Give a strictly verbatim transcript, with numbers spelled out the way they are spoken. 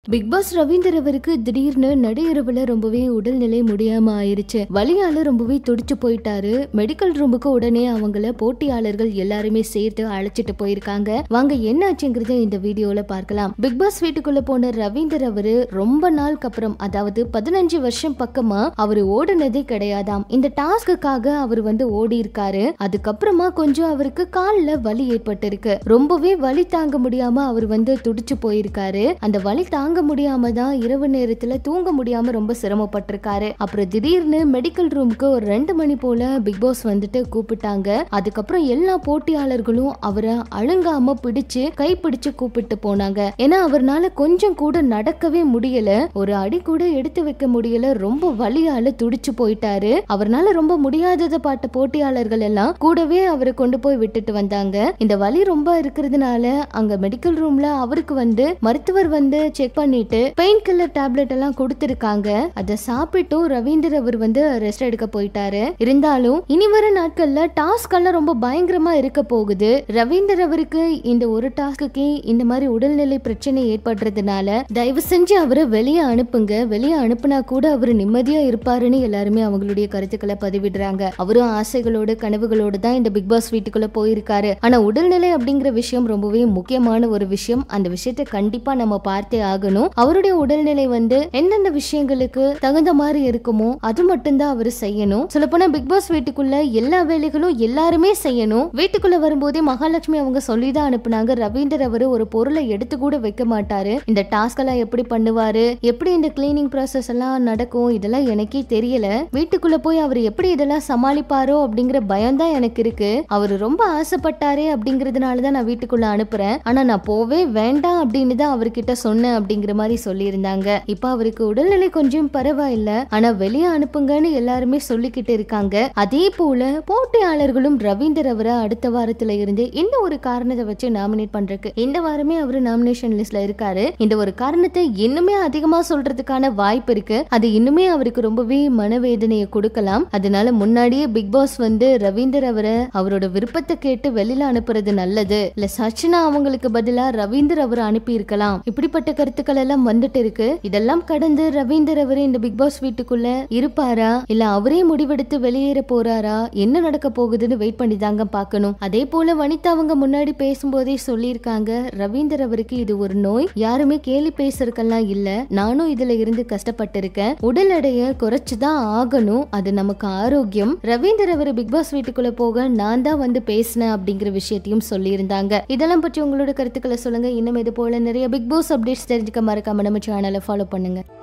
Big pass Ravinder அவருக்கு திடீர்னு நடுஇரவுல ரொம்பவே உடல்நிலை முடியாம ஆயிருச்சு. வலியால ரொம்பவே துடிச்சு போயிட்டாரு. மெடிக்கல் ரூமுக்கு உடனே அவங்கள போட்டியாளர்கள் எல்லாருமே சேர்த்து அழைச்சிட்டு போயிருக்காங்க. வாங்க என்ன ஆச்சுங்கிறத இந்த வீடியோல பார்க்கலாம். பிக் பாஸ் வீட்டுக்குள்ள போன ரவீந்தர் அவரு ரொம்ப நாளுக்கு அப்புறம், அதாவது பதினஞ்சு வருஷம் பக்கமா அவரு ஓடுனதே கிடையாதாம். இந்த டாஸ்க்குக்காக அவர் வந்து ஓடி இருக்காரு. அதுக்கப்புறமா கொஞ்சம் அவருக்கு கால்ல வலி ஏற்பட்டிருக்கு. ரொம்பவே வலி தாங்க முடியாம அவர் வந்து துடிச்சு போயிருக்காரு. அந்த வலி தாங்க முடியாம தான் இரவு நேரத்துல தூங்க முடியாம ரொம்ப சிரமப்பட்டிருக்காரு. அப்புறம் திடீர்னு மெடிக்கல் ரூமுக்கு ஒரு ரெண்டு மணி போல பிக் பாஸ் வந்துட்டு கூப்பிட்டாங்க. அதுக்கப்புறம் எல்லா போட்டியாளர்களும் அவரை அழுங்காம பிடிச்சு கை பிடிச்சு கூப்பிட்டு போனாங்க. ஏன்னா அவர்னால கொஞ்சம் கூட நடக்கவே முடியல, ஒரு அடி கூட எடுத்து வைக்க முடியல, ரொம்ப வலியால துடிச்சு போயிட்டாரு. அவர்னால ரொம்ப முடியாததை பார்த்த போட்டியாளர்கள் எல்லாம் கூடவே அவரை கொண்டு போய் விட்டுட்டு வந்தாங்க. இந்த வலி ரொம்ப இருக்கிறதுனால அங்க மெடிக்கல் ரூம்ல அவருக்கு வந்து மருத்துவர் வந்து செக் பண்ணிட்டு பெயின் கில்லர் டேப்லெட் எல்லாம் கொடுத்திருக்காங்க. அதை சாப்பிட்டும் ரவீந்தர் அவர் வந்து ரெஸ்ட் எடுக்க போயிட்டாரு. இருந்தாலும் இனி வர நாட்கள்ல டாஸ்க் எல்லாம் ரொம்ப பயங்கரமா இருக்க போகுது. ரவீந்தர் அவருக்கு இந்த ஒரு டாஸ்க்கு இந்த மாதிரி உடல்நிலை பிரச்சனை ஏற்படுறதுனால தயவு செஞ்சு அவரை வெளியே அனுப்புங்க. வெளியே அனுப்புனா கூட அவரு நிம்மதியா இருப்பாருன்னு எல்லாருமே அவங்களுடைய கருத்துக்களை பதிவிடுறாங்க. அவரும் ஆசைகளோடு கனவுகளோடு தான் இந்த பிக் பாஸ் வீட்டுக்குள்ள போயிருக்காரு. ஆனா உடல்நிலை அப்படிங்கிற விஷயம் ரொம்பவே முக்கியமான ஒரு விஷயம். அந்த விஷயத்தை கண்டிப்பா நம்ம பார்த்தே ஆகணும். அவருடைய உடல்நிலை வந்து எந்தெந்த விஷயங்களுக்கு தகுந்த மாதிரி இருக்குமோ அது மட்டும்தான் அவரு செய்யணும். சொல்லப்போனா பிக் பாஸ் வீட்டுக்குள்ள எல்லா வேலைகளும் எல்லாருமே செய்யணும். வீட்டுக்குள்ள வரும்போதே மகாலட்சுமி அவங்க சொல்லிதான் அனுப்புனாங்க, ரவீந்தர் அவரு ஒரு பொருளை எடுத்து கூட வைக்க மாட்டாரு. இந்த டாஸ்க் எல்லாம் எப்படி பண்ணுவாரு, எப்படி இந்த கிளீனிங் ப்ராசஸ் எல்லாம் நடக்கும், இதெல்லாம் எனக்கே தெரியல. வீட்டுக்குள்ள போய் அவர் எப்படி இதெல்லாம் சமாளிப்பாரோ அப்படிங்கிற பயம் தான் எனக்கு இருக்கு. அவரு ரொம்ப ஆசைப்பட்டாரே அப்படிங்கறதுனாலதான் நான் வீட்டுக்குள்ள அனுப்புறேன். ஆனா நான் போவே வேண்டாம் அப்படின்னு தான் அவர்கிட்ட சொன்னேன் அப்படிங்கிற மாதிரி சொல்லி இருந்தாங்க. இப்ப அவருக்கு உடல்நிலை கொஞ்சம் பரவாயில்ல, ஆனா வெளியே அனுப்புங்கன்னு எல்லாருமே சொல்லிக்கிட்டு இருக்காங்க. அதே போல போட்டியாளர்களும் ரவீந்தர் அவரை அடுத்த வாரத்துல இருந்து இந்த ஒரு காரணத்தை வச்சு நாமினேட் பண்றதுக்கு இந்த வாரமே அவரு நாமினேஷன் லிஸ்ட்ல இருக்காரு. இந்த ஒரு காரணத்தை இன்னுமே அதிகமா சொல்றதுக்கான வாய்ப்பு இருக்கு. அது இன்னுமே அவருக்கு ரொம்பவே மனவேதனையை கொடுக்கலாம். அதனால முன்னாடியே பிக் பாஸ் வந்து ரவீந்தர் அவரை அவரோட விருப்பத்தை கேட்டு வெளியில அனுப்புறது நல்லது, இல்ல சச்சினா அவங்களுக்கு பதிலா ரவீந்தர் அவரை அனுப்பி இருக்கலாம். இப்படிப்பட்ட கருத்துக்கள் எல்லாம் வந்துட்டு இருக்கு. இதெல்லாம் கடந்து ரவீந்தர் அவரே இந்த பிக் பாஸ் வீட்டுக்குள்ள இருப்பாரா, இல்ல அவரே முடிவெடுத்து வெளியேற போறாரா, என்ன நடக்க போகுதுன்னு வெயிட் பண்ணி தாங்க பார்க்கணும். அதே போல வனிதா அவங்க முன்னாடி பேசும்போதே சொல்லியிருக்காங்க, ரவீந்தர் அவருக்கு இது ஒரு நோய், யாருமே கேலி பேசுறதுக்கெல்லாம் இல்ல, நானும் இதுல இருந்து கஷ்டப்பட்டு இருக்கேன், உடல் எடையை குறைச்சுதான் ஆகணும், அது நமக்கு ஆரோக்கியம். ரவீந்தர் அவர் பிக் பாஸ் வீட்டுக்குள்ள போக நான் தான் வந்து பேசினேன் அப்படிங்கிற விஷயத்தையும் சொல்லி இருந்தாங்க. இதெல்லாம் பற்றி உங்களோட கருத்துக்களை சொல்லுங்க. இன்னும் இது போல நிறைய பிக் பாஸ் அப்டேட்ஸ் தெரிஞ்சுக்க மறக்காம நம்ம சேனலை ஃபாலோ பண்ணுங்க.